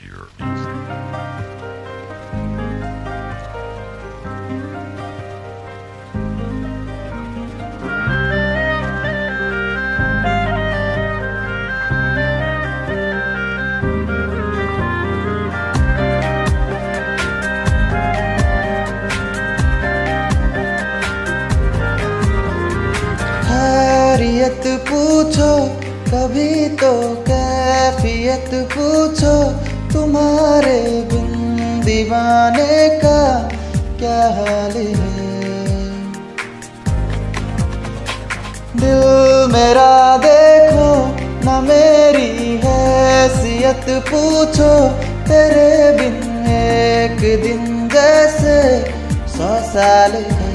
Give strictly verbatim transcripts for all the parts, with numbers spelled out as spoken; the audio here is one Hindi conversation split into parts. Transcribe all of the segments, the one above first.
Frontier Music. खैरियत पूछो कभी तो कैफियत पूछो, तुम्हारे बिन दीवाने का क्या हाल है। दिल मेरा देखो न मेरी हैसियत पूछो, तेरे बिन एक दिन जैसे सौ साल है।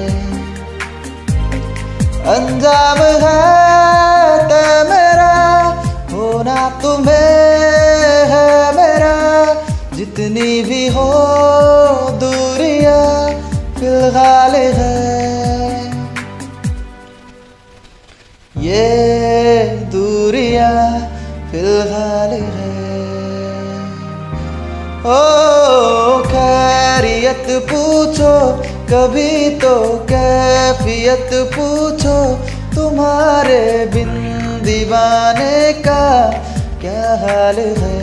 अंजाम है ते मेरा होना तुम्हें है मेरा, जितनी भी हो दूरियां फिलहाल है। ये दूरियां फिलहाल है। ओ खैरियत पूछो कभी तो कैफियत पूछो, तुम्हारे बिन दीवाने का क्या हाल है।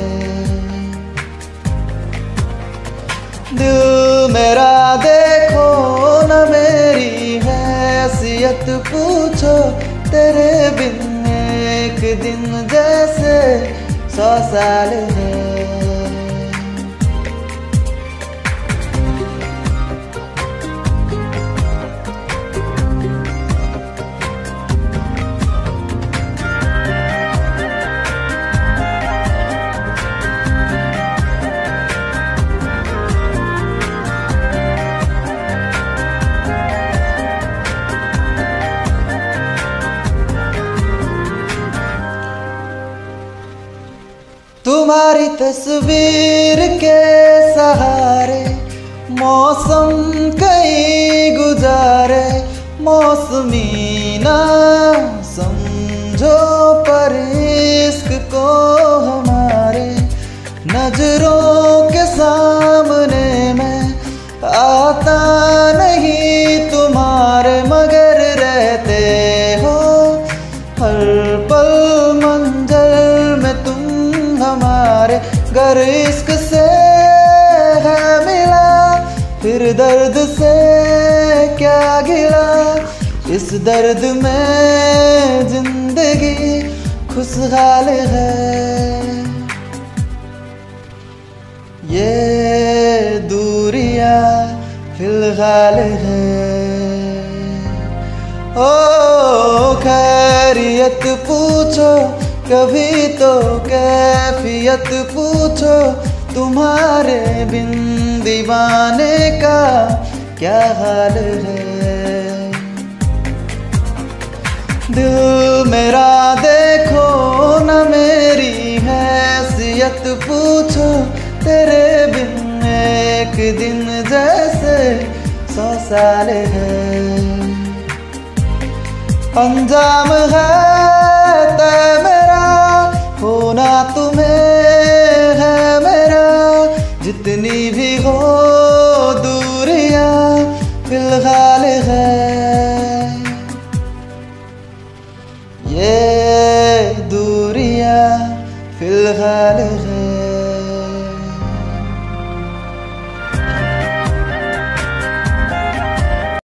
दिल मेरा देखो न मेरी हैसियत पूछो, तेरे बिन एक दिन जैसे सौ साल है। तुम्हारी तस्वीर के सहारे मौसम कई गुजारे, मौसमी ना समझो पर इश्क को हमारे। नजरों के सामने मैं आता नहीं तुम्हारे, मगर रहते हो हर पल मंजर में तुम हमारे। गर इश्क से है मिला फिर दर्द से क्या गिला, इस दर्द में जिंदगी खुशहाल है। ये दूरियां फिलहाल है। ओ खैरियत पूछो कभी तो कैफियत पूछो, तुम्हारे बिन दीवाने का क्या हाल है। दिल मेरा देखो न मेरी हैसियत पूछो, तेरे बिन एक दिन जैसे सौ साल है। अंजाम है ते मेरा होना तुम्हें है मेरा, जितनी भी हो दूरियां फिलहाल है। ये दूरियां फिलहाल है।